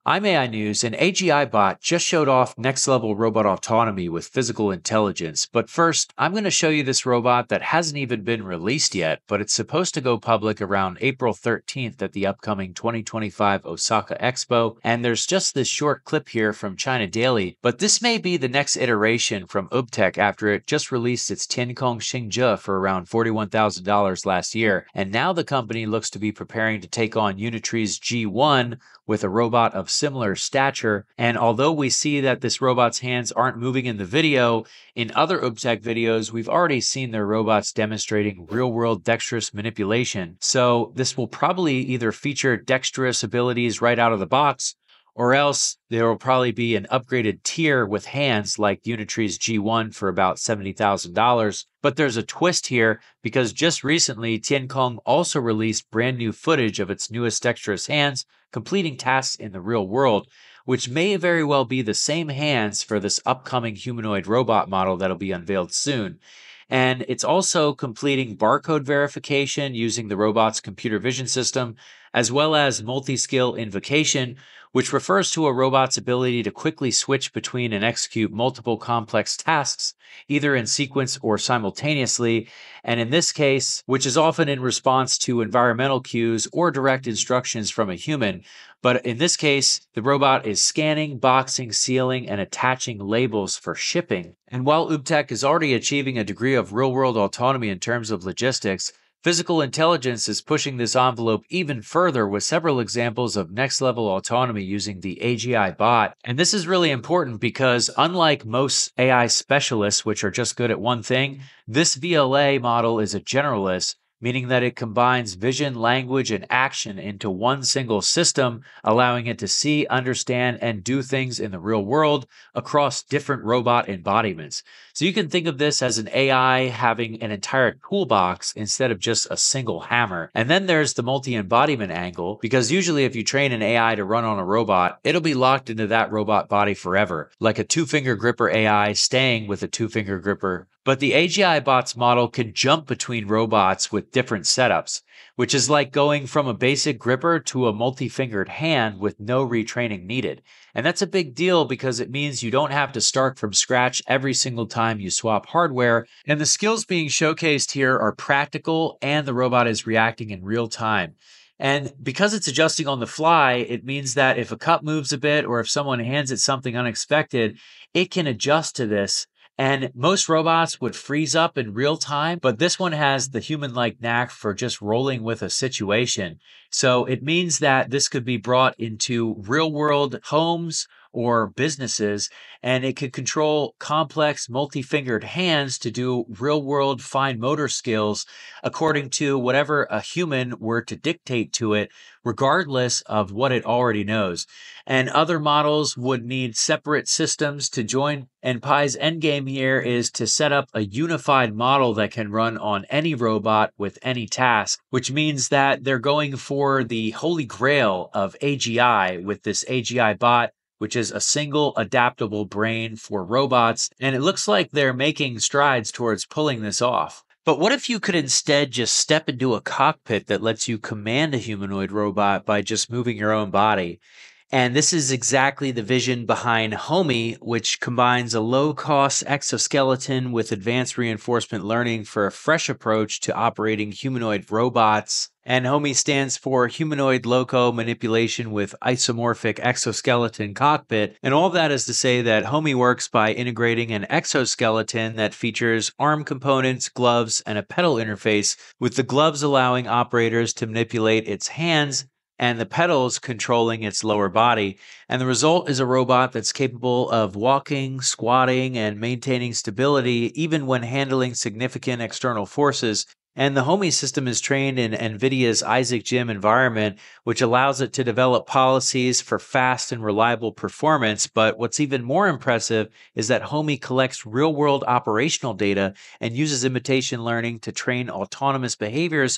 I'm AI News, and AGI Bot just showed off next-level robot autonomy with physical intelligence. But first, I'm going to show you this robot that hasn't even been released yet, but it's supposed to go public around April 13th at the upcoming 2025 Osaka Expo. And there's just this short clip here from China Daily, but this may be the next iteration from UBTech after it just released its Tiancong Xingzhe for around $41,000 last year. And now the company looks to be preparing to take on Unitree's G1 with a robot of similar stature. And although we see that this robot's hands aren't moving in the video, in other UBTech videos, we've already seen their robots demonstrating real-world dexterous manipulation. So this will probably either feature dexterous abilities right out of the box, or else there will probably be an upgraded tier with hands like Unitree's G1 for about $70,000. But there's a twist here because just recently, Tiancong also released brand new footage of its newest dexterous hands completing tasks in the real world, which may very well be the same hands for this upcoming humanoid robot model that'll be unveiled soon. And it's also completing barcode verification using the robot's computer vision system, as well as multi-skill invocation, which refers to a robot's ability to quickly switch between and execute multiple complex tasks, either in sequence or simultaneously, and in this case, which is often in response to environmental cues or direct instructions from a human. But in this case, the robot is scanning, boxing, sealing, and attaching labels for shipping. And while UBTech is already achieving a degree of real-world autonomy in terms of logistics, physical intelligence is pushing this envelope even further with several examples of next-level autonomy using the AGI bot. And this is really important because unlike most AI specialists, which are just good at one thing, this VLA model is a generalist, meaning that it combines vision, language, and action into one single system, allowing it to see, understand, and do things in the real world across different robot embodiments. So you can think of this as an AI having an entire toolbox instead of just a single hammer. And then there's the multi-embodiment angle, because usually if you train an AI to run on a robot, it'll be locked into that robot body forever, like a two-finger gripper AI staying with a two-finger gripper. But the AGI bot's model can jump between robots with different setups, which is like going from a basic gripper to a multi-fingered hand with no retraining needed. And that's a big deal because it means you don't have to start from scratch every single time you swap hardware. And the skills being showcased here are practical and the robot is reacting in real time. And because it's adjusting on the fly, it means that if a cup moves a bit or if someone hands it something unexpected, it can adjust to this. And most robots would freeze up in real time, but this one has the human-like knack for just rolling with a situation. So it means that this could be brought into real-world homes or businesses, and it could control complex multi-fingered hands to do real-world fine motor skills according to whatever a human were to dictate to it, regardless of what it already knows. And other models would need separate systems to join. And Pi's endgame here is to set up a unified model that can run on any robot with any task, which means that they're going for the holy grail of AGI with this AGI bot, which is a single adaptable brain for robots. And it looks like they're making strides towards pulling this off. But what if you could instead just step into a cockpit that lets you command a humanoid robot by just moving your own body? And this is exactly the vision behind Homie, which combines a low-cost exoskeleton with advanced reinforcement learning for a fresh approach to operating humanoid robots. And Homie stands for Humanoid Loco Manipulation with Isomorphic Exoskeleton Cockpit. And all that is to say that Homie works by integrating an exoskeleton that features arm components, gloves, and a pedal interface, with the gloves allowing operators to manipulate its hands and the pedals controlling its lower body. And the result is a robot that's capable of walking, squatting, and maintaining stability even when handling significant external forces. And the Homie system is trained in NVIDIA's Isaac Gym environment, which allows it to develop policies for fast and reliable performance. But what's even more impressive is that Homie collects real-world operational data and uses imitation learning to train autonomous behaviors,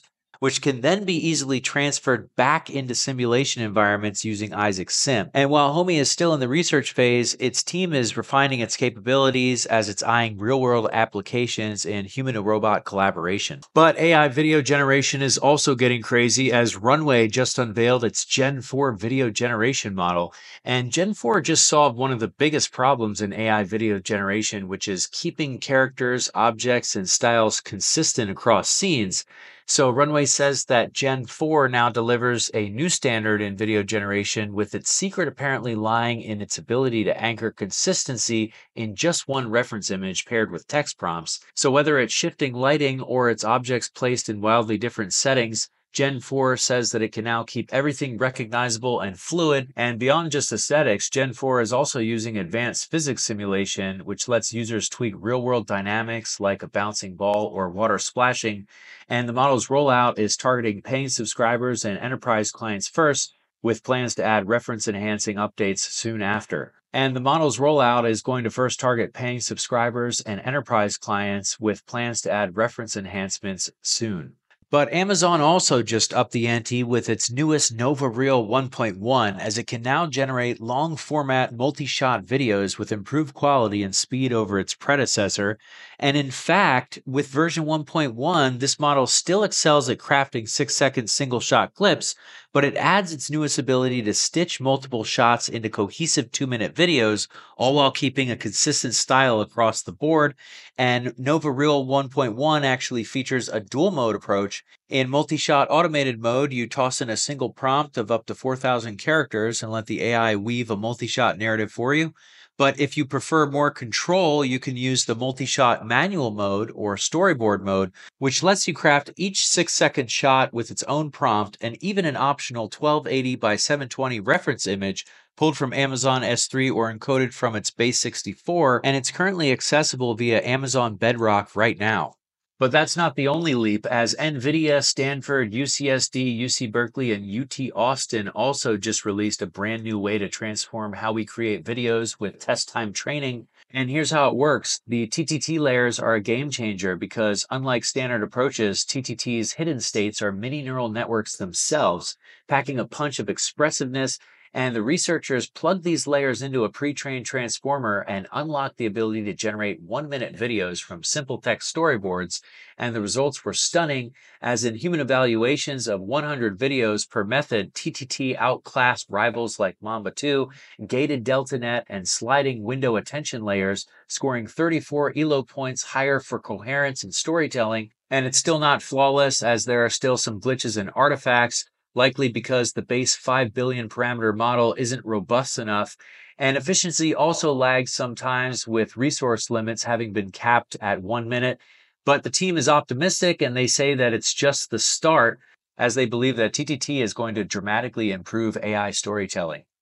which can then be easily transferred back into simulation environments using Isaac Sim. And while Homie is still in the research phase, its team is refining its capabilities as it's eyeing real-world applications in human-to-robot collaboration. But AI video generation is also getting crazy as Runway just unveiled its Gen 4 video generation model. And Gen 4 just solved one of the biggest problems in AI video generation, which is keeping characters, objects, and styles consistent across scenes. So Runway says that Gen 4 now delivers a new standard in video generation, with its secret apparently lying in its ability to anchor consistency in just one reference image paired with text prompts. So whether it's shifting lighting or its objects placed in wildly different settings, Gen 4 says that it can now keep everything recognizable and fluid. And beyond just aesthetics, Gen 4 is also using advanced physics simulation, which lets users tweak real-world dynamics like a bouncing ball or water splashing. And the model's rollout is targeting paying subscribers and enterprise clients first, with plans to add reference-enhancing updates soon after. And the model's rollout is going to first target paying subscribers and enterprise clients, with plans to add reference enhancements soon. But Amazon also just upped the ante with its newest Nova Reel 1.1, as it can now generate long format multi-shot videos with improved quality and speed over its predecessor. And in fact, with version 1.1, this model still excels at crafting 6-second single shot clips, but it adds its newest ability to stitch multiple shots into cohesive 2-minute videos, all while keeping a consistent style across the board. And Nova Reel 1.1 actually features a dual mode approach. In multi-shot automated mode, you toss in a single prompt of up to 4,000 characters and let the AI weave a multi-shot narrative for you. But if you prefer more control, you can use the multi-shot manual mode or storyboard mode, which lets you craft each 6-second shot with its own prompt and even an optional 1280 by 720 reference image pulled from Amazon S3 or encoded from its base 64, and it's currently accessible via Amazon Bedrock right now. But that's not the only leap, as NVIDIA, Stanford, UCSD, UC Berkeley, and UT Austin also just released a brand new way to transform how we create videos with test time training. And here's how it works. The TTT layers are a game changer because, unlike standard approaches, TTT's hidden states are mini neural networks themselves, packing a punch of expressiveness. And the researchers plugged these layers into a pre-trained transformer and unlocked the ability to generate 1-minute videos from simple text storyboards. And the results were stunning, as in human evaluations of 100 videos per method, TTT outclassed rivals like Mamba 2, gated DeltaNet, and sliding window attention layers, scoring 34 ELO points higher for coherence and storytelling. And it's still not flawless, as there are still some glitches and artifacts, likely because the base 5 billion parameter model isn't robust enough. And efficiency also lags sometimes, with resource limits having been capped at 1 minute. But the team is optimistic, and they say that it's just the start, as they believe that TTT is going to dramatically improve AI storytelling.